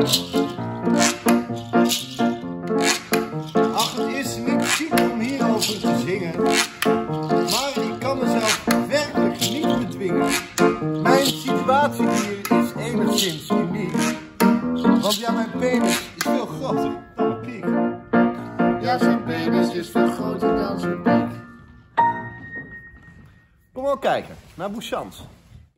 Ach, het is niet chic om hierover te zingen, maar ik kan mezelf werkelijk niet bedwingen. Mijn situatie hier is enigszins uniek, want ja, mijn penis is veel groter dan mijn piek. Ja, zijn penis is veel groter dan zijn piek. Kom wel kijken naar Bouchans.